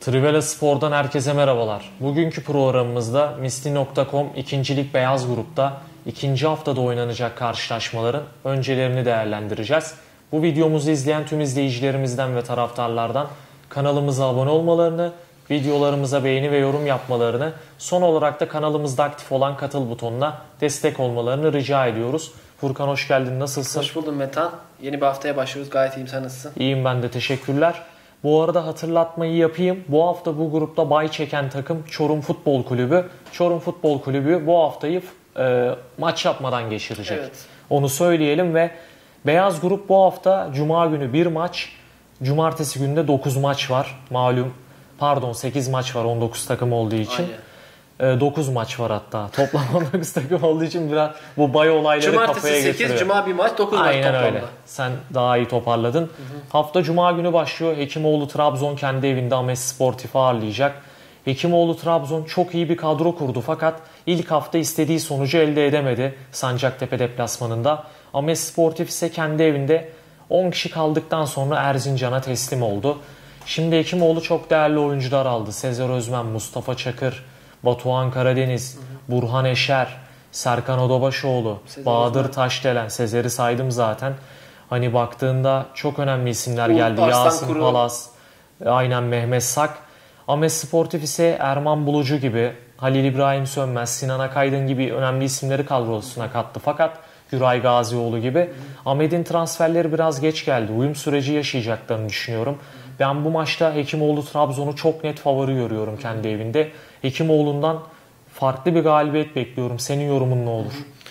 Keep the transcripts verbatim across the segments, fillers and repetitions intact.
Trivela Spor'dan herkese merhabalar. Bugünkü programımızda Misli nokta com ikinci Lig Beyaz Grup'ta ikinci haftada oynanacak karşılaşmaların öncelerini değerlendireceğiz. Bu videomuzu izleyen tüm izleyicilerimizden ve taraftarlardan kanalımıza abone olmalarını, videolarımıza beğeni ve yorum yapmalarını, son olarak da kanalımızda aktif olan katıl butonuna destek olmalarını rica ediyoruz. Furkan hoş geldin, nasılsın? Hoş buldum Metan. Yeni bir haftaya başlıyoruz. Gayet iyiyim, sen nasılsın? İyiyim ben de, teşekkürler. Bu arada hatırlatmayı yapayım. Bu hafta bu grupta bay çeken takım Çorum Futbol Kulübü. Çorum Futbol Kulübü bu haftayı e, maç yapmadan geçirecek. Evet. Onu söyleyelim ve Beyaz Grup bu hafta Cuma günü bir maç, Cumartesi günde dokuz maç var. Malum, pardon sekiz maç var on dokuz takım olduğu için. Aynen. dokuz maç var hatta. Toplam on dokuz takım olduğu için biraz bu bay olayları Cumartesi kafaya getiriyor. sekiz, Cuma bir maç, dokuz maç toplamda. Aynen öyle. Sen daha iyi toparladın. Hı hı. Hafta Cuma günü başlıyor. Hekimoğlu Trabzon kendi evinde Ames Sportif'i ağırlayacak. Hekimoğlu Trabzon çok iyi bir kadro kurdu fakat ilk hafta istediği sonucu elde edemedi Sancaktepe deplasmanında. Ames Sportif ise kendi evinde on kişi kaldıktan sonra Erzincan'a teslim oldu. Şimdi Hekimoğlu çok değerli oyuncular aldı. Sezer Özmen, Mustafa Çakır, Batuhan Karadeniz, hı hı. Burhan Eşer, Serkan Odabaşoğlu, Sezer Bahadır Özmen. Taşdelen, Sezer'i saydım zaten. Hani baktığında çok önemli isimler Uğur geldi. Arslan Yasin Kuru. Palas, aynen Mehmet Sak. Ames Sportif ise Erman Bulucu gibi, Halil İbrahim Sönmez, Sinan Akaydın gibi önemli isimleri kadrosuna kattı. Fakat Güray Gazioğlu gibi. Hı hı. Ahmet'in transferleri biraz geç geldi. Uyum süreci yaşayacaklarını düşünüyorum. Hı hı. Ben bu maçta Hekimoğlu Trabzon'u çok net favori görüyorum kendi evinde. Hekimoğlu'ndan farklı bir galibiyet bekliyorum. Senin yorumun ne olur?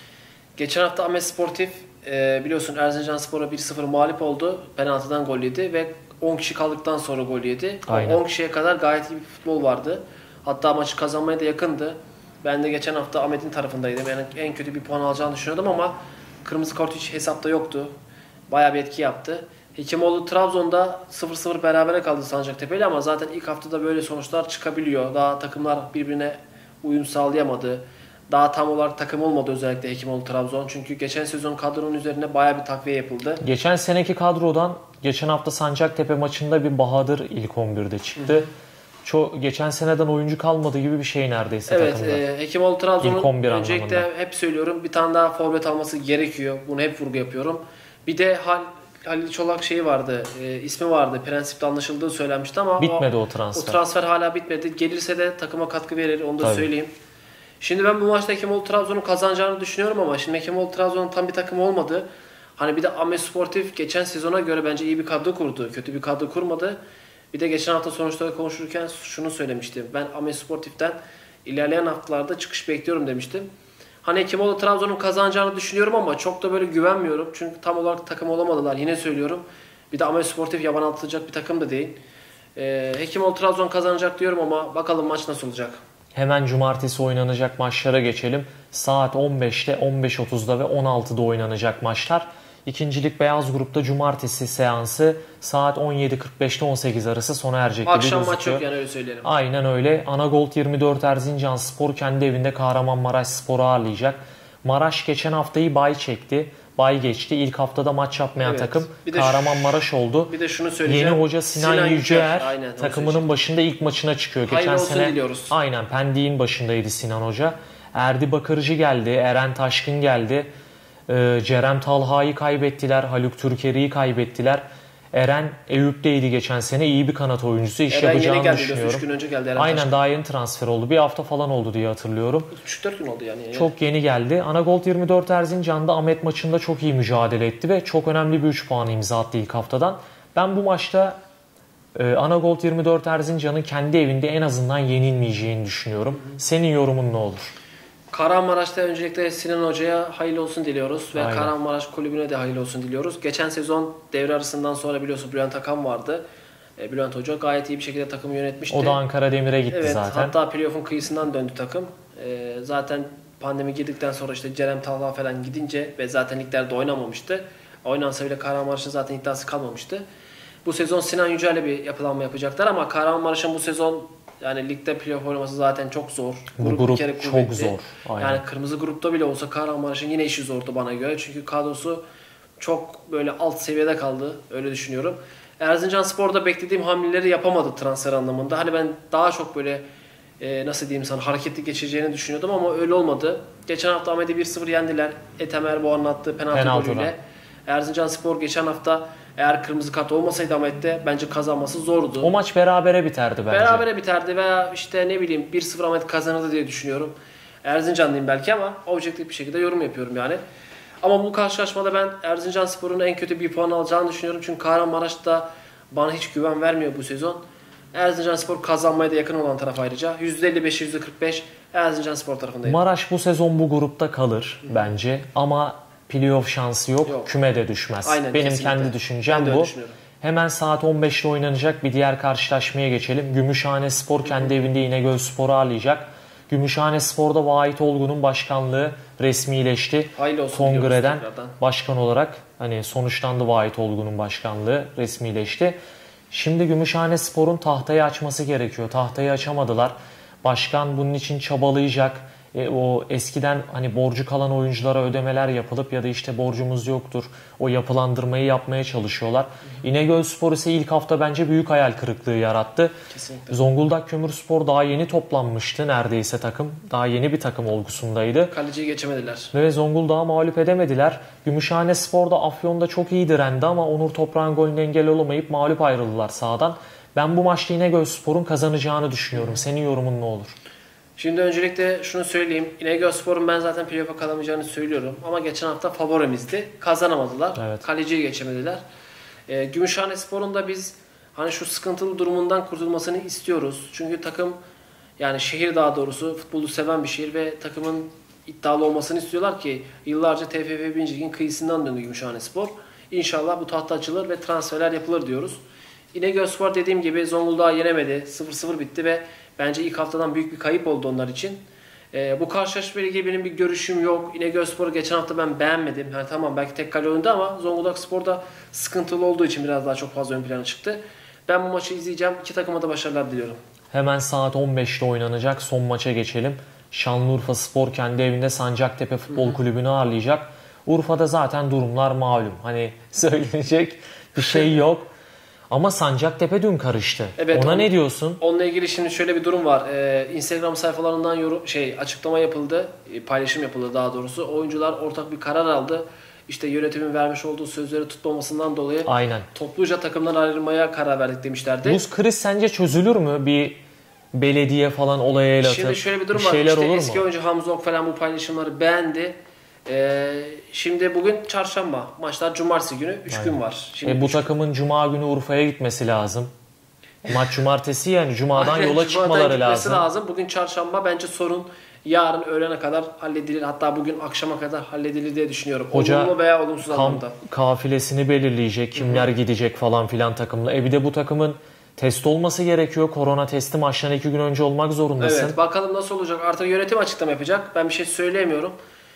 Geçen hafta Ames Sportif e, biliyorsun Erzincanspor'a bir sıfır mağlup oldu. Penaltıdan gol yedi ve on kişi kaldıktan sonra gol yedi. O on kişiye kadar gayet iyi bir futbol vardı. Hatta maçı kazanmaya da yakındı. Ben de geçen hafta Ahmet'in tarafındaydım. Yani en kötü bir puan alacağını düşünüyordum ama kırmızı kart hiç hesapta yoktu. Bayağı bir etki yaptı. Hekimoğlu Trabzon'da sıfır sıfır berabere kaldı Sancaktepe'yle ama zaten ilk haftada böyle sonuçlar çıkabiliyor. Daha takımlar birbirine uyum sağlayamadı. Daha tam olarak takım olmadı özellikle Hekimoğlu Trabzon. Çünkü geçen sezon kadronun üzerine bayağı bir takviye yapıldı. Geçen seneki kadrodan geçen hafta Sancaktepe maçında bir Bahadır ilk on birde çıktı. Hı hı. Çok, geçen seneden oyuncu kalmadı gibi bir şey neredeyse evet, takımda. Evet, e, Hekimoğlu Trabzon'un öncelikle anlamında. Hep söylüyorum bir tane daha forvet alması gerekiyor. Bunu hep vurgu yapıyorum. Bir de Hal, Halil Çolak şeyi vardı, e, ismi vardı. Prensipte anlaşıldığı söylenmişti ama bitmedi o, o transfer. O transfer hala bitmedi. Gelirse de takıma katkı verir, onu da Tabii. söyleyeyim. Şimdi ben bu maçta Hekimoğlu Trabzon'un kazanacağını düşünüyorum ama şimdi Hekimoğlu Trabzon'un tam bir takım olmadı. Hani bir de Ames Sportif geçen sezona göre bence iyi bir kadro kurdu. Kötü bir kadro kurmadı. Bir de geçen hafta sonuçları konuşurken şunu söylemiştim. Ben Ames Sportif'ten ilerleyen haftalarda çıkış bekliyorum demiştim. Hani Hekimoğlu Trabzon'un kazanacağını düşünüyorum ama çok da böyle güvenmiyorum. Çünkü tam olarak takım olamadılar. Yine söylüyorum. Bir de Ames Sportif yaban atılacak bir takım da değil. Ee, Hekimoğlu Trabzon kazanacak diyorum ama bakalım maç nasıl olacak. Hemen cumartesi oynanacak maçlara geçelim. Saat on beşte, on beş otuzda ve on altıda oynanacak maçlar. İkinci Lig Beyaz Grup'ta cumartesi seansı saat on yedi kırk beşte on sekiz arası sona erecek gibi gözüküyor. Akşam maç yok yani, öyle söyleyelim. Aynen öyle. Anagolt yirmi dört Erzincanspor kendi evinde Kahramanmaraşspor'u ağırlayacak. Maraş geçen haftayı bay çekti. Bay geçti. İlk haftada maç yapmayan evet. takım Kahramanmaraş oldu. Bir de şunu söyleyeceğim. Yeni hoca Sinan, Sinan Yüceer aynen, takımının başında ilk maçına çıkıyor. Hayırlı geçen olsun sene diliyoruz. Aynen Pendik'in başındaydı Sinan Hoca. Erdi Bakırcı geldi. Eren Taşkın geldi. Ee, Cerem Talha'yı kaybettiler. Haluk Türkeri'yi kaybettiler. Eren Eyüp'teydi geçen sene. İyi bir kanat oyuncusu. İş Eren yapacağını yeni geldi, düşünüyorum. üç gün önce geldi Eren Aynen Taşkın. Daha yeni transfer oldu. Bir hafta falan oldu diye hatırlıyorum. üç dört gün oldu yani. Çok yeni geldi. Anagolt yirmi dört Erzincan'da Ahmet maçında çok iyi mücadele etti ve çok önemli bir üç puanı imza attı ilk haftadan. Ben bu maçta e, Anagolt yirmi dört Erzincan'ın kendi evinde en azından yenilmeyeceğini düşünüyorum. Hı hı. Senin yorumun ne olur? Kahramanmaraş'ta öncelikle Sinan Hoca'ya hayırlı olsun diliyoruz ve Aynen. Kahramanmaraş kulübüne de hayırlı olsun diliyoruz. Geçen sezon devre arasından sonra biliyorsun Bülent Akan vardı. E, Bülent Hoca gayet iyi bir şekilde takımı yönetmişti. O da Ankara Demir'e gitti evet, zaten. Hatta playoff'un kıyısından döndü takım. E, zaten pandemi girdikten sonra işte Cerem Talha falan gidince ve zaten liglerde oynamamıştı. Oynansa bile Kahramanmaraş'ın zaten iddiası kalmamıştı. Bu sezon Sinan Yücel'le bir yapılanma yapacaklar ama Kahramanmaraş'ın bu sezon yani ligde playoff oynaması zaten çok zor. Bu grup, grup kere çok zor. Aynen. Yani kırmızı grupta bile olsa Kahramanmaraş'ın yine işi zordu bana göre. Çünkü kadrosu çok böyle alt seviyede kaldı. Öyle düşünüyorum. Erzincanspor'da beklediğim hamleleri yapamadı transfer anlamında. Hani ben daha çok böyle e, nasıl diyeyim sana hareketli geçeceğini düşünüyordum ama öyle olmadı. Geçen hafta Ahmet'i bir sıfır yendiler. Ethem Erboğan'ın attığı penaltı Penaltıdan. golüyle. Erzincanspor geçen hafta eğer kırmızı kart olmasaydı Ahmet'te bence kazanması zordu. O maç berabere biterdi bence. Berabere biterdi veya işte ne bileyim bir sıfır Ahmet kazanırdı diye düşünüyorum. Erzincanlıyım belki ama objektif bir şekilde yorum yapıyorum yani. Ama bu karşılaşmada ben Erzincanspor'un en kötü bir puan alacağını düşünüyorum. Çünkü Kahramanmaraş'ta bana hiç güven vermiyor bu sezon. Erzincanspor kazanmaya da yakın olan taraf ayrıca. yüzde elli beş yüzde kırk beş Erzincanspor tarafındayım. Maraş bu sezon bu grupta kalır Hı. bence ama playoff şansı yok. yok. Küme de düşmez. Aynen, Benim kesinlikle. kendi düşüncem bu. Hemen saat on beşte oynanacak bir diğer karşılaşmaya geçelim. Gümüşhanespor kendi evinde İnegölspor'u ağırlayacak. Gümüşhanespor'da Vahit Olgun'un başkanlığı resmileşti. Kongreden başkan olarak hani sonuçlandı Vahit Olgun'un başkanlığı resmileşti. Şimdi Gümüşhanespor'un tahtayı açması gerekiyor. Tahtayı açamadılar. Başkan bunun için çabalayacak. E, o eskiden hani borcu kalan oyunculara ödemeler yapılıp ya da işte borcumuz yoktur. O yapılandırmayı yapmaya çalışıyorlar. İnegölspor ise ilk hafta bence büyük hayal kırıklığı yarattı. Kesinlikle. Zonguldak Kömürspor daha yeni toplanmıştı neredeyse takım. Daha yeni bir takım olgusundaydı. Kaleciyi geçemediler. Ve Zonguldak'ı mağlup edemediler. Gümüşhanespor da Afyon'da çok iyi direndi ama Onur Toprak'ın golünü engel olamayıp mağlup ayrıldılar sahadan. Ben bu maçta İnegölspor'un kazanacağını düşünüyorum. Senin yorumun ne olur? Şimdi öncelikle şunu söyleyeyim. İnegölspor'un ben zaten playoff'a kalamayacağını söylüyorum. Ama geçen hafta favorimizdi. Kazanamadılar. Evet. Kaleciyi geçemediler. E, Gümüşhanespor'un da biz hani şu sıkıntılı durumundan kurtulmasını istiyoruz. Çünkü takım yani şehir daha doğrusu futbolu seven bir şehir ve takımın iddialı olmasını istiyorlar ki yıllarca T F F birinci Lig'in kıyısından döndü Gümüşhanespor. İnşallah bu tahta açılır ve transferler yapılır diyoruz. İnegölspor dediğim gibi Zonguldak'ı yenemedi. sıfır sıfır bitti ve bence ilk haftadan büyük bir kayıp oldu onlar için. Ee, bu karşılaşma ile ilgili benim bir görüşüm yok. İnegölspor'u geçen hafta ben beğenmedim. Yani tamam belki tek kale oynadı ama Zonguldak Spor'da sıkıntılı olduğu için biraz daha çok fazla ön plana çıktı. Ben bu maçı izleyeceğim. İki takıma da başarılar diliyorum. Hemen saat on beşte oynanacak son maça geçelim. Şanlıurfa Spor kendi evinde Sancaktepe Futbol Hı-hı. Kulübü'nü ağırlayacak. Urfa'da zaten durumlar malum. Hani söylenecek bir şey yok. Ama Sancaktepe dün karıştı. Evet, Ona on, ne diyorsun? Onunla ilgili şimdi şöyle bir durum var. Ee, Instagram sayfalarından yorum, şey açıklama yapıldı, paylaşım yapıldı daha doğrusu. Oyuncular ortak bir karar aldı. İşte yönetimin vermiş olduğu sözleri tutmamasından dolayı Aynen. topluca takımdan ayrılmaya karar verdik demişlerdi. Bu kriz sence çözülür mü? Bir belediye falan olaya el atıp Şimdi şöyle bir durum bir var. İşte eski mu? oyuncu Hamza Ok falan bu paylaşımları beğendi. Ee, şimdi bugün çarşamba. Maçlar cumartesi günü. üç gün var. Şimdi e, bu üç... takımın cuma günü Urfa'ya gitmesi lazım. Maç cumartesi yani cumadan Aynen, yola çıkmaları lazım. lazım. Bugün çarşamba bence sorun yarın öğlene kadar halledilir. Hatta bugün akşama kadar halledilir diye düşünüyorum. Hoca olumlu veya olumsuz anlamda. Kafilesini belirleyecek. Kimler Hı-hı. gidecek falan filan takımla. E bir de bu takımın test olması gerekiyor. Korona testi maçtan iki gün önce olmak zorundasın. Evet bakalım nasıl olacak. Artık yönetim açıklama yapacak. Ben bir şey söyleyemiyorum.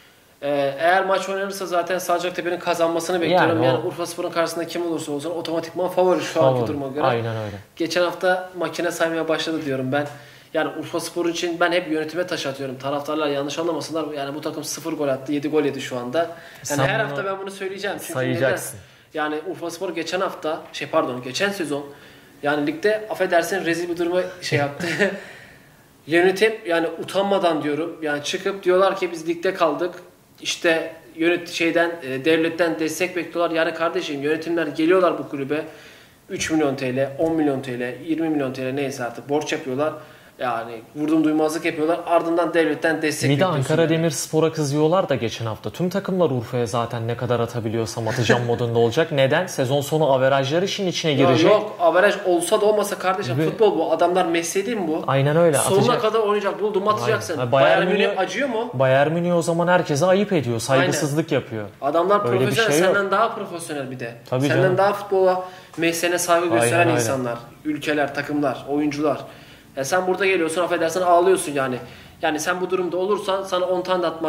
Ee, eğer maç oynanırsa zaten Sancaktepe'nin kazanmasını bekliyorum. Yani, yani Urfaspor'un karşısında kim olursa olsun otomatikman favori şu favori. anki duruma göre. Aynen öyle. Geçen hafta makine saymaya başladı diyorum ben. Yani Urfaspor için ben hep yönetime taş atıyorum. Taraftarlar yanlış anlamasınlar. Yani bu takım sıfır gol attı. yedi gol yedi şu anda. Yani Sen her hafta ben bunu söyleyeceğim. Çünkü sayacaksın. Neden? Yani Urfaspor geçen hafta şey pardon geçen sezon yani ligde affedersin rezil bir duruma şey yaptı. Yönetim yani utanmadan diyorum. Yani çıkıp diyorlar ki biz ligde kaldık. İşte yönet şeyden devletten destek bekliyorlar. Yani kardeşim yönetimler geliyorlar bu kulübe üç milyon T L, on milyon T L, yirmi milyon T L neyse artık borç yapıyorlar. Yani vurdum duymazlık yapıyorlar. Ardından devletten destek Bir de bekliyorsun. Ankara Demirspor'a kızıyorlar da geçen hafta. Tüm takımlar Urfa'ya zaten ne kadar atabiliyorsam atacağım modunda olacak. Neden? Sezon sonu averajlar işin içine girecek. Ya yok averaj olsa da olmasa kardeşim Ve... futbol bu. Adamlar mesleği değil mi bu? Aynen öyle. Sonuna atacak. kadar oynayacak. Buldum atacaksın. Bayern, Bayern Münih acıyor mu? Bayern Münih o zaman herkese ayıp ediyor. Saygısızlık Aynen. yapıyor. Adamlar öyle profesyonel. Şey senden yok. daha profesyonel bir de. Tabii senden canım. daha futbola mesleğine saygı gösteren Aynen, insanlar. Öyle. Ülkeler, takımlar, oyuncular. Ya sen burada geliyorsun affedersin ağlıyorsun yani. Yani sen bu durumda olursan sana on tane de atmak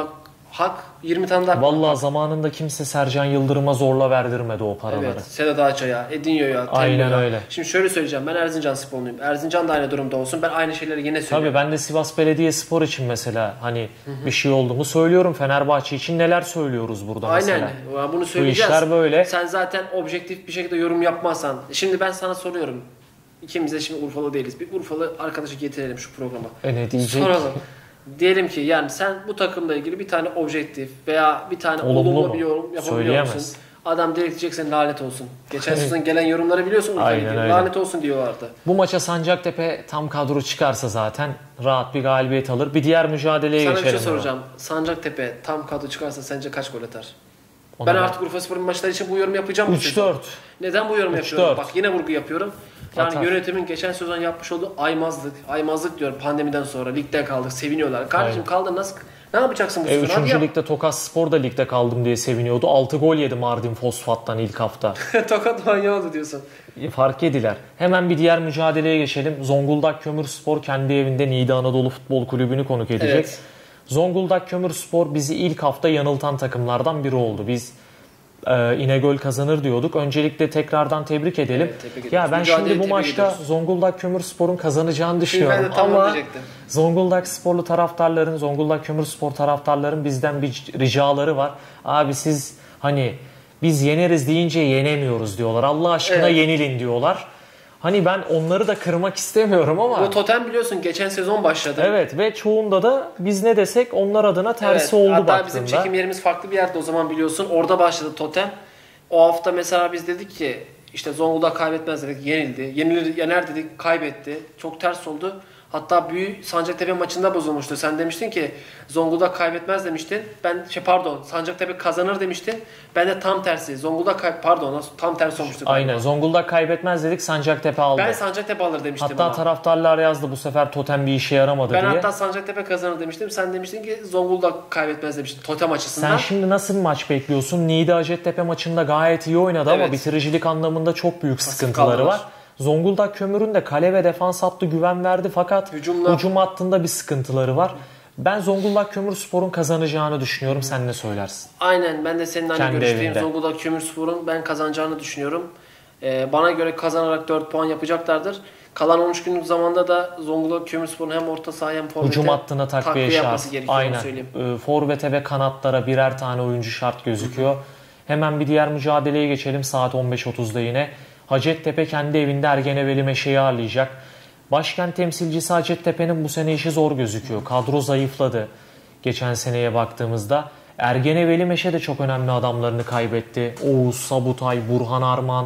hak yirmi tane daha. Vallahi zamanında kimse Sercan Yıldırım'a zorla verdirmedi o paraları. Evet. Sedat Ağaç'a, Edinho'ya, Aynen öyle. Şimdi şöyle söyleyeceğim. Ben Erzincan sporluyum. Erzincan da aynı durumda olsun. Ben aynı şeyleri yine söylüyorum. Tabii ben de Sivas Belediyespor için mesela hani hı hı. bir şey oldu mu söylüyorum. Fenerbahçe için neler söylüyoruz burada Aynen. mesela. Aynen. Bunu söyleyeceğiz. Bu işler böyle. Sen zaten objektif bir şekilde yorum yapmazsan. Şimdi ben sana soruyorum. İkimiz de şimdi Urfalı değiliz. Bir Urfalı arkadaşı getirelim şu programa. E ne diyecek? Soralım. Diyelim ki yani sen bu takımla ilgili bir tane objektif veya bir tane olumlu, olumlu bir yorum yapabiliyor musun? Adam direkt diyecek sen lanet olsun. Geçen sezon gelen yorumları biliyorsun. Aynen öyle. Lanet olsun diyorlardı. Bu maça Sancaktepe tam kadro çıkarsa zaten rahat bir galibiyet alır. Bir diğer mücadeleye Sana geçelim. Sana bir şey soracağım. Ama. Sancaktepe tam kadro çıkarsa sence kaç gol atar? Ona ben ben... artık Urfaspor'un maçları için bu yorum yapacağım. üç dört. Neden bu yorum yapıyorum? Bak yine vurgu yapıyorum. Yani Atar. Yönetimin geçen sezon yapmış olduğu aymazlık, aymazlık diyor pandemiden sonra ligde kaldık, seviniyorlar. Kardeşim kaldın nasıl, ne yapacaksın bu e, sezon? Üçüncü ligde Tokat Spor da ligde kaldım diye seviniyordu. altı gol yedi Mardin Fosfat'tan ilk hafta. Tokat manyağı oldu diyorsun. E, fark yediler. Hemen bir diğer mücadeleye geçelim. Zonguldak Kömürspor kendi evinde Niğde Anadolu Futbol Kulübü'nü konuk edecek. Evet. Zonguldak Kömürspor bizi ilk hafta yanıltan takımlardan biri oldu. Biz Ee, İnegöl kazanır diyorduk. Öncelikle tekrardan tebrik edelim. Evet, tebrik ya ben Mücadele şimdi bu maçta ediyoruz. Zonguldak Kömürspor'un kazanacağını düşünüyorum. Ama Zonguldak Sporlu taraftarların, Zonguldak Kömürspor taraftarların bizden bir ricaları var. Abi siz hani biz yeneriz deyince yenemiyoruz diyorlar. Allah aşkına evet. yenilin diyorlar. Hani ben onları da kırmak istemiyorum ama. Bu totem biliyorsun geçen sezon başladı. Evet ve çoğunda da biz ne desek onlar adına tersi evet, oldu hatta baktığında. Hatta bizim çekim yerimiz farklı bir yerde o zaman biliyorsun. Orada başladı totem. O hafta mesela biz dedik ki işte Zonguldak kaybetmez dedik, yenildi. Yenilir, yener dedik, kaybetti. Çok ters oldu. Hatta büyük Sancaktepe maçında bozulmuştu. Sen demiştin ki Zonguldak kaybetmez demiştin. Ben şey pardon Sancaktepe kazanır demiştin. Ben de tam tersi. Zonguldak kay pardon tam tersi olmuştu. Aynen. Galiba. Zonguldak kaybetmez dedik. Sancaktepe aldı. Ben Sancaktepe alır demiştim. Hatta ama. taraftarlar yazdı bu sefer totem bir işe yaramadı ben diye. Ben hatta Sancaktepe kazanır demiştim. Sen demiştin ki Zonguldak kaybetmez demiştin totem açısından. Sen şimdi nasıl bir maç bekliyorsun? Niğde Hacettepe maçında gayet iyi oynadı evet. ama bitiricilik anlamında çok büyük Pasif sıkıntıları kaldılar. var. Zonguldak Kömür'ün de kale ve defans hattı güven verdi fakat Hücumla... hücum hattında bir sıkıntıları var. Ben Zonguldak Kömürspor'un kazanacağını düşünüyorum. Sen ne söylersin? Aynen ben de senin aynı görüşteyim. Zonguldak Kömürspor'un ben kazanacağını düşünüyorum. Ee, bana göre kazanarak dört puan yapacaklardır. Kalan on üç günlük zamanda da Zonguldak Kömürspor'un hem orta saha hem forvete hücum hattına takviye, takviye yapması gerekiyor. Aynen. Ee, forvete ve kanatlara birer tane oyuncu şart gözüküyor. Hı hı. Hemen bir diğer mücadeleye geçelim saat on beş otuzda yine. Hacettepe kendi evinde Ergeneveli Meşe'yi ağırlayacak. Başkent temsilcisi Hacettepe'nin bu sene işi zor gözüküyor. Kadro zayıfladı geçen seneye baktığımızda. Ergeneveli Meşe de çok önemli adamlarını kaybetti. Oğuz, Sabutay, Burhan Arman,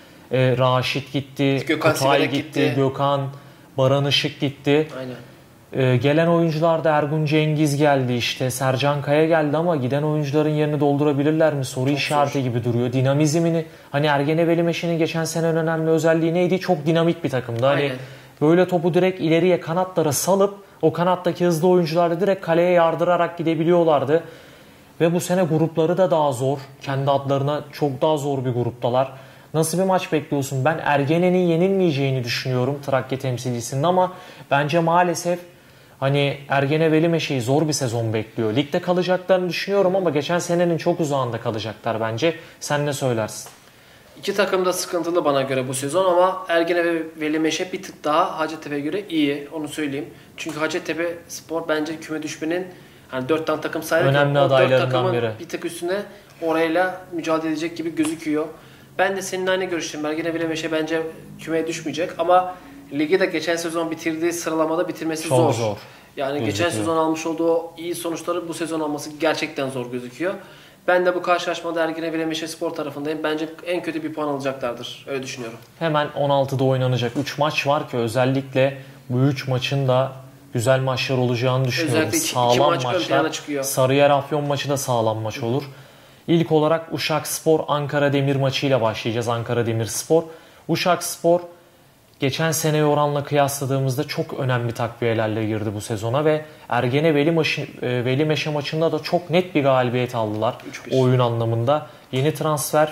e, Raşit gitti, Gökhan Kutay gitti, gitti, Gökhan, Baran Işık gitti. Aynen. E, gelen oyuncularda Ergun Cengiz geldi işte, Sercan Kaya geldi ama giden oyuncuların yerini doldurabilirler mi? Soru çok işareti zor. Gibi duruyor. Dinamizmini, hani Ergeneveli Meşe'nin geçen sene en önemli özelliği neydi? Çok dinamik bir takımdı. Hani Aynen. böyle topu direkt ileriye kanatlara salıp o kanattaki hızlı oyuncularla direkt kaleye yardırarak gidebiliyorlardı. Ve bu sene grupları da daha zor. Kendi adlarına çok daha zor bir gruptalar. Nasıl bir maç bekliyorsun? Ben Ergene'nin yenilmeyeceğini düşünüyorum Trakya temsilcisinin ama bence maalesef hani Ergene Velimeşe'yi zor bir sezon bekliyor. Ligde kalacaklarını düşünüyorum ama geçen senenin çok uzağında kalacaklar bence. Sen ne söylersin? İki takım da sıkıntılı bana göre bu sezon ama Ergene ve Velimeşe bir tık daha Hacettepe'ye göre iyi. Onu söyleyeyim. Çünkü Hacettepe Spor bence küme düşmenin hani dört tane takım sayarken önemli adaylarından biri. Bir tık üstüne orayla mücadele edecek gibi gözüküyor. Ben de senin aynı görüşteyim. Ergene Velimeşe bence kümeye düşmeyecek ama ligi de geçen sezon bitirdiği sıralamada bitirmesi çok zor. zor. Yani gözüküyor. Geçen sezon almış olduğu iyi sonuçları bu sezon alması gerçekten zor gözüküyor. Ben de bu karşılaşmada Ergene Velimeşe Spor tarafındayım. Bence en kötü bir puan alacaklardır. Öyle düşünüyorum. Hemen on altıda oynanacak üç maç var ki özellikle bu üç maçın da güzel maçlar olacağını düşünüyorum. Özellikle iki, sağlam iki maç maçlar. ön plana çıkıyor. Sarıyer Afyon maçı da sağlam maç olur. İlk olarak Uşakspor Ankara Demir maçıyla başlayacağız. Ankara Demirspor. Uşakspor geçen seneye oranla kıyasladığımızda çok önemli takviyelerle girdi bu sezona ve Ergene Veli maçı, Velimeşe maçında da çok net bir galibiyet aldılar oyun anlamında. Yeni transfer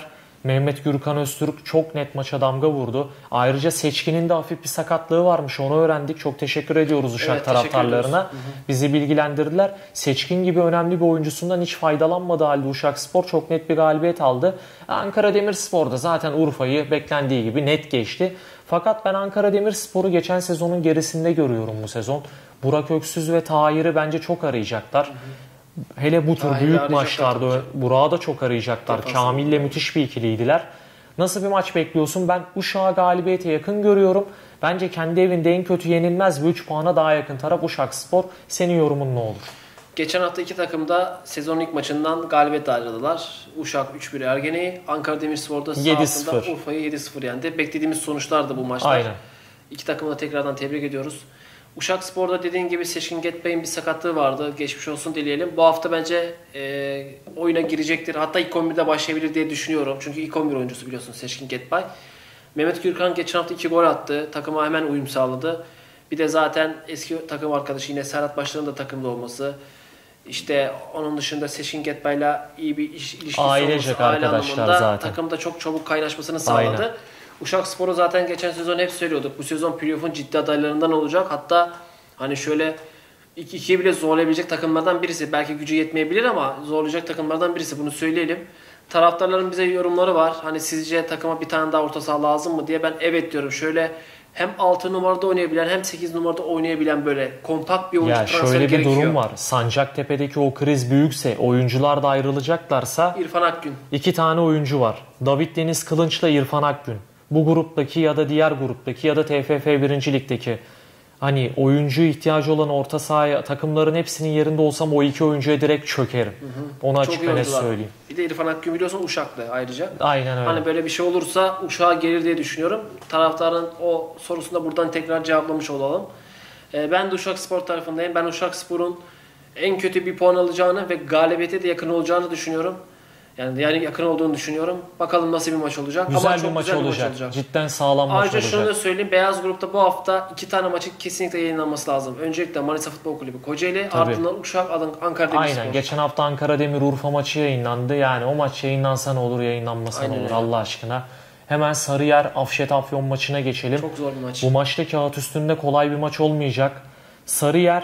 Mehmet Gürkan Öztürk çok net maça damga vurdu. Ayrıca Seçkin'in de hafif bir sakatlığı varmış. Onu öğrendik. Çok teşekkür ediyoruz Uşak evet, taraftarlarına. Hı hı. Bizi bilgilendirdiler. Seçkin gibi önemli bir oyuncusundan hiç faydalanmadığı halde Uşakspor çok net bir galibiyet aldı. Ankara Demirspor'da zaten Urfa'yı beklendiği gibi net geçti. Fakat ben Ankara Demirspor'u geçen sezonun gerisinde görüyorum bu sezon. Burak Öksüz ve Tahir'i bence çok arayacaklar. Hı hı. Hele bu tür Tahir'i büyük maçlarda Burak'ı da çok arayacaklar. Kamil'le müthiş bir ikiliydiler. Nasıl bir maç bekliyorsun? Ben Uşak'ı galibiyete yakın görüyorum. Bence kendi evinde en kötü yenilmez ve üç puana daha yakın taraf Uşakspor. Senin yorumun ne olur? Geçen hafta iki takım da sezonun ilk maçından galibiyet ayrıldılar. Uşak üç bir Ergene'yi, Ankara Demirspor'da sahasında Urfa'yı yedi sıfır yendi. Beklediğimiz sonuçlardı bu maçlar. Aynen. İki takımı da tekrardan tebrik ediyoruz. Uşakspor'da dediğin gibi Seçkin Getbay'ın bir sakatlığı vardı. Geçmiş olsun dileyelim. Bu hafta bence e, oyuna girecektir. Hatta ilk on birde başlayabilir diye düşünüyorum. Çünkü ilk on bir oyuncusu biliyorsun Seçkin Getbay. Mehmet Gürkan geçen hafta iki gol attı. Takıma hemen uyum sağladı. Bir de zaten eski takım arkadaşı yine Serhat Başlar'ın da takımda olması. İşte onun dışında Seçkin Getbay'la iyi bir iş, ilişkisi ailecek olması. Aile arkadaşlar zaten. Takımda çok çabuk kaynaşmasını sağladı. Aynen. Uşakspor'u zaten geçen sezon hep söylüyorduk. Bu sezon playoff'un ciddi adaylarından olacak. Hatta hani şöyle iki ikiye bile zorlayabilecek takımlardan birisi. Belki gücü yetmeyebilir ama zorlayacak takımlardan birisi. Bunu söyleyelim. Taraftarların bize yorumları var. Hani sizce takıma bir tane daha orta saha lazım mı diye. Ben evet diyorum. Şöyle hem altı numarada oynayabilen hem sekiz numarada oynayabilen böyle kompakt bir oyuncu transferi gerekiyor. Ya şöyle bir durum var. Sancaktepe'deki o kriz büyükse, oyuncular da ayrılacaklarsa İrfan Akgün. İki tane oyuncu var. David Deniz Kılınç'la İrfan Akgün. Bu gruptaki ya da diğer gruptaki ya da T F F birinci Lig'deki hani oyuncu ihtiyacı olan orta sahaya takımların hepsinin yerinde olsam o iki oyuncuya direkt çökerim. Hı hı. Onu açık ve net söyleyeyim. Bir de İrfan Akgün biliyorsun Uşak'ta ayrıca. Aynen öyle. Hani böyle bir şey olursa Uşak'a gelir diye düşünüyorum. Taraftarın o sorusunu da buradan tekrar cevaplamış olalım. Ee, ben de Uşakspor tarafındayım. Ben Uşakspor'un en kötü bir puan alacağını ve galibiyete de yakın olacağını düşünüyorum. Yani yani yakın olduğunu düşünüyorum. Bakalım nasıl bir maç olacak. Güzel Ama bir çok maç güzel olacak. bir maç olacak. Cidden sağlam maç Ayrıca olacak. şunu da söyleyeyim. Beyaz Grup'ta bu hafta iki tane maçın kesinlikle yayınlanması lazım. Öncelikle Manisa Futbol Kulübü Kocaeli, Tabii. ardından Uşak, Ankara Demirspor. Aynen. Geçen hafta Ankara Demir Urfa maçı yayınlandı. Yani o maç yayınlansa ne olur, yayınlanmasa ne olur öyle. Allah aşkına. Hemen Sarıyer Afşet Afyon maçına geçelim. Çok zor bir maç. Bu maçta kağıt üstünde kolay bir maç olmayacak. Sarıyer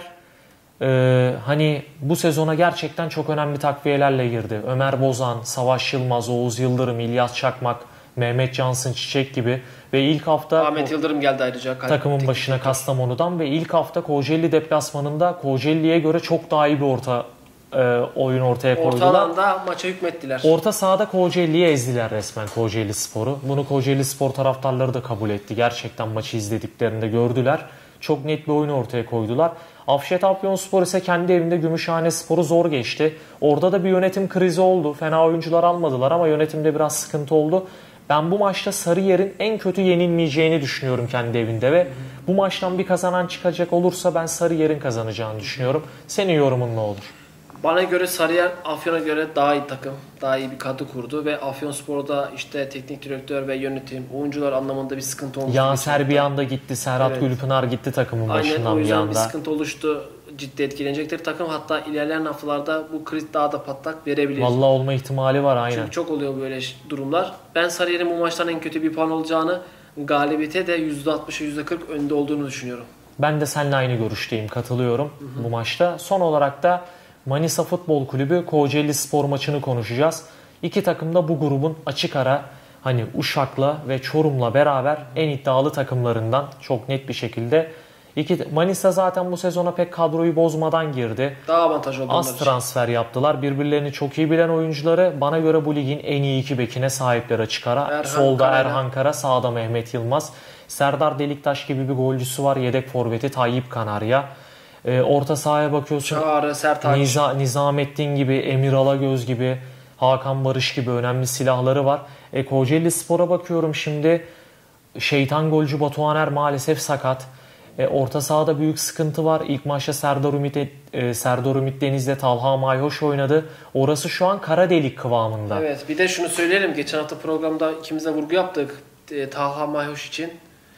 Ee, hani bu sezona gerçekten çok önemli takviyelerle girdi. Ömer Bozan, Savaş Yılmaz, Oğuz Yıldırım, İlyas Çakmak, Mehmet Cansın Çiçek gibi ve ilk hafta Ahmet Yıldırım geldi ayrıca takımın başına Kastamonu'dan ve ilk hafta Kocaeli deplasmanında Kocaeli'ye göre çok daha iyi bir orta e, oyun ortaya koydular. Orta alanda maça hükmettiler. Orta sahada Kocaeli'yi ezdiler resmen Kocaeli Spor'u. Bunu Kocaeli Spor taraftarları da kabul etti. Gerçekten maçı izlediklerinde gördüler. Çok net bir oyun ortaya koydular. Afşet Afyonspor ise kendi evinde Gümüşhanespor'u zor geçti. Orada da bir yönetim krizi oldu. Fena oyuncular almadılar ama yönetimde biraz sıkıntı oldu. Ben bu maçta Sarıyer'in en kötü yenilmeyeceğini düşünüyorum kendi evinde ve bu maçtan bir kazanan çıkacak olursa ben Sarıyer'in kazanacağını düşünüyorum. Senin yorumun ne olur? Bana göre Sarıyer Afyon'a göre daha iyi takım, daha iyi bir kadro kurdu ve Afyonspor'da işte teknik direktör ve yönetim, oyuncular anlamında bir sıkıntı olmuştu. Yaser bir anda gitti, Serhat evet. Gülpınar gitti takımın Aynen, başından bir anda. Aynen o yüzden bir sıkıntı oluştu, ciddi etkilenecektir takım. Hatta ilerleyen haftalarda bu kriz daha da patlak verebilir. Vallahi olma ihtimali var aynen. Çünkü çok oluyor böyle durumlar. Ben Sarıyer'in bu maçtan en kötü bir puan olacağını, galibiyete de yüzde altmışa yüzde kırk önde olduğunu düşünüyorum. Ben de seninle aynı görüşteyim, katılıyorum hı hı. bu maçta. Son olarak da Manisa Futbol Kulübü Kocaeli Spor maçını konuşacağız. İki takım da bu grubun açık ara hani Uşak'la ve Çorum'la beraber en iddialı takımlarından çok net bir şekilde. İki, Manisa zaten bu sezona pek kadroyu bozmadan girdi. Daha avantajlı oldu. Az transfer yaptılar. Birbirlerini çok iyi bilen oyuncuları. Bana göre bu ligin en iyi iki bekine sahipler açık ara. Erhan Solda Kara. Erhan Kara, sağda Mehmet Yılmaz. Serdar Deliktaş gibi bir golcüsü var. Yedek forveti Tayyip Kanarya. E, orta sahaya bakıyorsun. Çağrı, Sertaç. Niza, Nizamettin gibi, Emir Alagöz gibi, Hakan Barış gibi önemli silahları var. E, Kocaeli Spor'a bakıyorum şimdi. Şeytan golcü Batuhaner maalesef sakat. E, orta sahada büyük sıkıntı var. İlk maçta Serdar Ümit, e, Serdar Ümit Deniz'de Talha Mayhoş oynadı. Orası şu an kara delik kıvamında. Evet, bir de şunu söyleyelim. Geçen hafta programda ikimiz de vurgu yaptık. E, Talha Mayhoş için.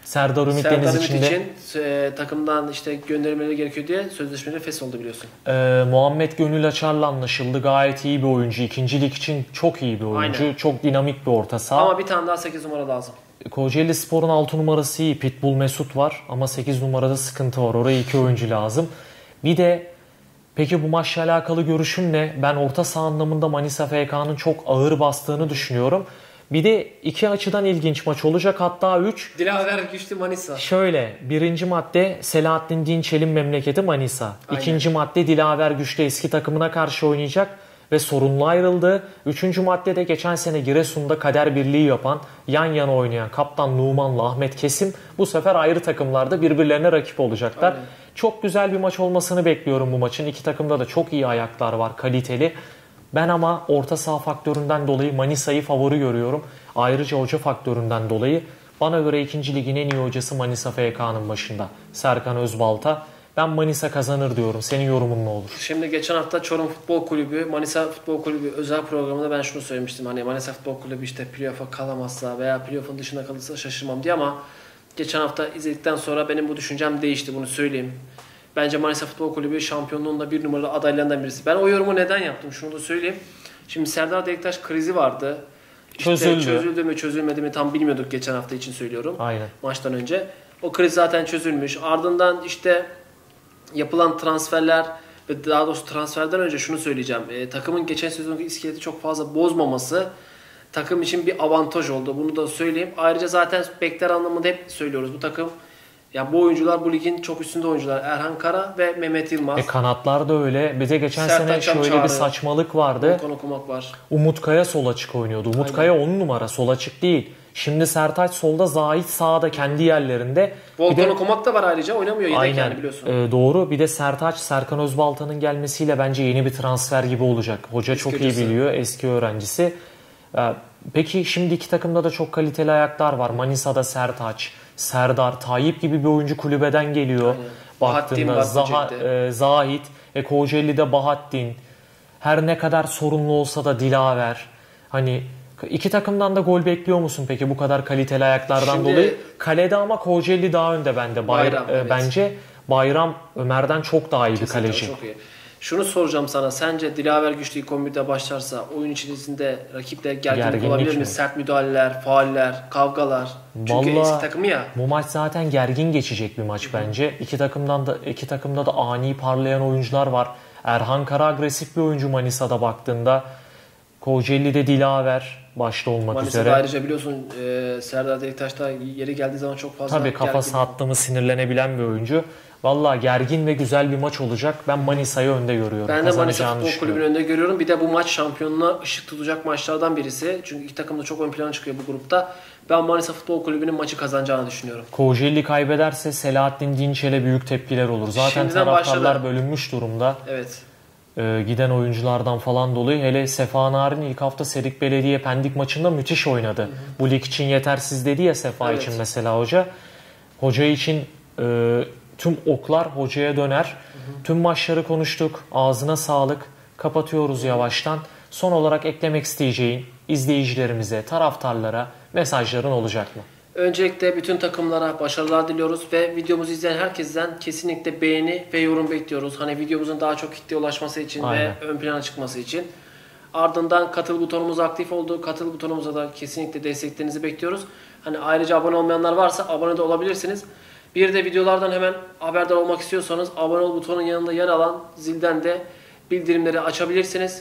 Serdar Ümit Serdar Deniz Ümit için de için e, takımdan işte gönderilmeleri gerekiyor diye sözleşmeleri feshedildi biliyorsun. e, Muhammed Gönül Açar'la anlaşıldı. Gayet iyi bir oyuncu. İkinci lig için çok iyi bir oyuncu. Aynen. Çok dinamik bir orta saha. Ama bir tane daha sekiz numara lazım. Kocaeli Spor'un altı numarası iyi. Pitbull Mesut var ama sekiz numarada sıkıntı var. Oraya iki oyuncu lazım. Bir de peki bu maçla alakalı görüşüm ne? Ben orta saha anlamında Manisa F K'nın çok ağır bastığını düşünüyorum. Bir de iki açıdan ilginç maç olacak, hatta üç. Dilaver Güçlü Manisa. Şöyle, birinci madde Selahattin Dinçel'in memleketi Manisa. Aynen. İkinci madde Dilaver Güçlü eski takımına karşı oynayacak ve sorunlu ayrıldı. Üçüncü maddede geçen sene Giresun'da kader birliği yapan, yan yana oynayan Kaptan Numan'la Ahmet Kesim bu sefer ayrı takımlarda birbirlerine rakip olacaklar. Aynen. Çok güzel bir maç olmasını bekliyorum bu maçın. İki takımda da çok iyi ayaklar var, kaliteli. Ben ama orta saha faktöründen dolayı Manisa'yı favori görüyorum. Ayrıca hoca faktöründen dolayı bana göre ikinci ligin en iyi hocası Manisa F K'nın başında. Serkan Özbalta. Ben Manisa kazanır diyorum. Senin yorumun ne olur? Şimdi geçen hafta Çorum Futbol Kulübü, Manisa Futbol Kulübü özel programında ben şunu söylemiştim. Hani Manisa Futbol Kulübü işte playoff'a kalamazsa veya playoff'un dışında kalırsa şaşırmam diye, ama geçen hafta izledikten sonra benim bu düşüncem değişti, bunu söyleyeyim. Bence Manisa Futbol Kulübü şampiyonluğun da bir numaralı adaylarından birisi. Ben o yorumu neden yaptım? Şunu da söyleyeyim. Şimdi Serdar Deliktaş krizi vardı. İşte Çözüldü. çözüldü mü çözülmedi mi tam bilmiyorduk geçen hafta için söylüyorum. Aynen. Maçtan önce. O kriz zaten çözülmüş. Ardından işte yapılan transferler ve daha doğrusu transferden önce şunu söyleyeceğim. E, takımın geçen sezonki iskeleti çok fazla bozmaması takım için bir avantaj oldu. Bunu da söyleyeyim. Ayrıca zaten bekler anlamında hep söylüyoruz. Bu takım, ya bu oyuncular bu ligin çok üstünde oyuncular. Erhan Kara ve Mehmet Yılmaz. E kanatlar da öyle. Bize geçen Sertaç sene şöyle Çağrı, bir saçmalık vardı. Volkan Okumak var. Umut Kaya sol açık oynuyordu. Umut Aynen. Kaya on numara, sol açık değil. Şimdi Sertaç solda, Zahit sağda kendi yerlerinde. Volkan Bir de- Okumak da var ayrıca, oynamıyor yedek Aynen. yani biliyorsun. Ee, doğru. Bir de Sertaç, Serkan Özbalta'nın gelmesiyle bence yeni bir transfer gibi olacak. Hoca Eski çok hocası. iyi biliyor. Eski öğrencisi. Ee, peki şimdi iki takımda da çok kaliteli ayaklar var. Manisa'da Sertaç, Serdar, Tayyip gibi bir oyuncu kulübeden geliyor. Aynen. Bahattin Baktığında var Zaha, Kocaeli'de. e, Zahit, e, Kocaeli'de Bahattin. Her ne kadar sorunlu olsa da Dilaver. Hani iki takımdan da gol bekliyor musun peki bu kadar kaliteli ayaklardan Şimdi- dolayı? Kalede ama Kocaeli daha önde bende. Bayram, Bayram, e, evet. Bence Bayram Ömer'den çok daha iyi bir Kesinlikle kaleci. çok iyi. Şunu soracağım sana. Sence Dilaver Güçlü ilk on birde başlarsa oyun içerisinde rakiple gerginlik, Gerginlik olabilir mi? mi? Sert müdahaleler, fauller, kavgalar. Çünkü Vallahi- eski takımı ya. Bu maç zaten gergin geçecek bir maç bence. İki takımdan da iki takımda da ani parlayan oyuncular var. Erhan Kara agresif bir oyuncu Manisa'da baktığında. Kocaeli'de Dilaver başta olmak Manisa'da üzere. ayrıca biliyorsun e, Serdar Deliktaş da yeri geldiği zaman çok fazla Tabii kafası gergin. attı mı sinirlenebilen bir oyuncu. Vallahi gergin ve güzel bir maç olacak. Ben Manisa'yı önde görüyorum. Ben de Manisa Kazanacağını Futbol düşünüyorum. Kulübü'nün önünde görüyorum. Bir de bu maç şampiyonluğa ışık tutacak maçlardan birisi. Çünkü iki takım da çok ön plana çıkıyor bu grupta. Ben Manisa Futbol Kulübü'nün maçı kazanacağını düşünüyorum. Kocaeli kaybederse Selahattin Dinçel'e büyük tepkiler olur. Zaten Şimdiden taraftarlar başladı. bölünmüş durumda. Evet. Ee, giden oyunculardan falan dolayı. Hele Sefa Narin ilk hafta Serik Belediye Pendik maçında müthiş oynadı. Hı hı. Bu lig için yetersiz dedi ya Sefa Evet. için mesela hoca. Hoca için e, tüm oklar hocaya döner. Hı hı. Tüm maçları konuştuk. Ağzına sağlık. Kapatıyoruz hı hı. yavaştan. Son olarak eklemek isteyeceğin izleyicilerimize, taraftarlara mesajların olacak mı? Öncelikle bütün takımlara başarılar diliyoruz ve videomuzu izleyen herkesten kesinlikle beğeni ve yorum bekliyoruz. Hani videomuzun daha çok kitleye ulaşması için Aynen. ve ön plana çıkması için. Ardından katıl butonumuz aktif oldu. Katıl butonumuza da kesinlikle desteklerinizi bekliyoruz. Hani ayrıca abone olmayanlar varsa abone de olabilirsiniz. Bir de videolardan hemen haberdar olmak istiyorsanız abone ol butonun yanında yer alan zilden de bildirimleri açabilirsiniz.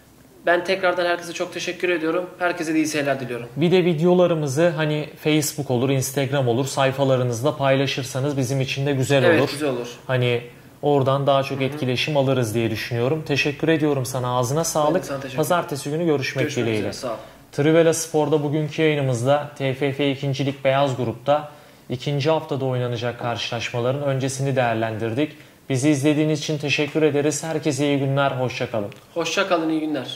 Ben tekrardan herkese çok teşekkür ediyorum. Herkese de iyi seyirler diliyorum. Bir de videolarımızı hani Facebook olur, Instagram olur sayfalarınızda paylaşırsanız bizim için de güzel Evet, olur. güzel olur. Hani oradan daha çok etkileşim Hı-hı. alırız diye düşünüyorum. Teşekkür ediyorum sana. Ağzına sağlık. Pazartesi günü görüşmek, görüşmek dileğiyle. Üzere, sağ ol. Trivela Spor'da bugünkü yayınımızda T F F ikinci Lig Beyaz Grup'ta ikinci haftada oynanacak karşılaşmaların öncesini değerlendirdik. Bizi izlediğiniz için teşekkür ederiz. Herkese iyi günler, hoşça kalın. Hoşça kalın, iyi günler.